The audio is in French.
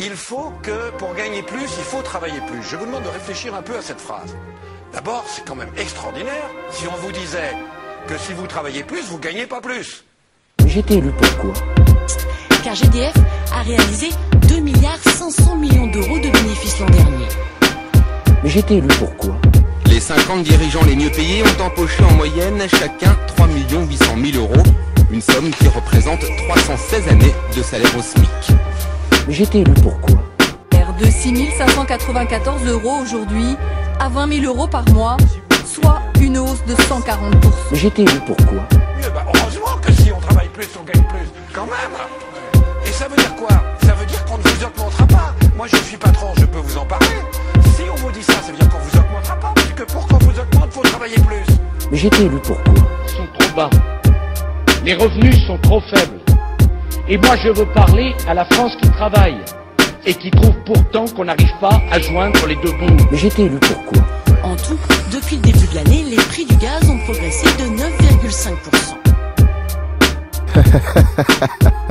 il faut que, pour gagner plus, il faut travailler plus. Je vous demande de réfléchir un peu à cette phrase. D'abord, c'est quand même extraordinaire si on vous disait que si vous travaillez plus, vous gagnez pas plus. Mais j'étais élu pourquoi? Car GDF a réalisé 2 milliards 500 millions d'euros de bénéfices l'an dernier. Mais j'étais élu pourquoi? Les 50 dirigeants les mieux payés ont empoché en moyenne chacun 3 800 000 euros, une somme qui représente 316 années de salaire au SMIC. Mais j'étais élu pourquoi? De 6 594 euros aujourd'hui à 20 000 euros par mois, soit une hausse de 140%. Mais j'étais élu pourquoi? Heureusement que si on travaille plus, on gagne plus, quand même. Et ça veut dire quoi? Ça veut dire qu'on ne vous augmentera pas. Moi je suis patron, je peux vous en parler. Si on vous dit ça, ça veut dire qu'on vous augmentera pas, parce que pour qu'on vous augmente, il faut travailler plus. Mais j'étais élu pourquoi? Sont trop bas. Les revenus sont trop faibles. Et moi je veux parler à la France qui travaille et qui trouve pourtant qu'on n'arrive pas à joindre les deux bouts. Mais j'étais élu pourquoi? En tout, depuis le début de l'année, les prix du gaz ont progressé de 9,5%.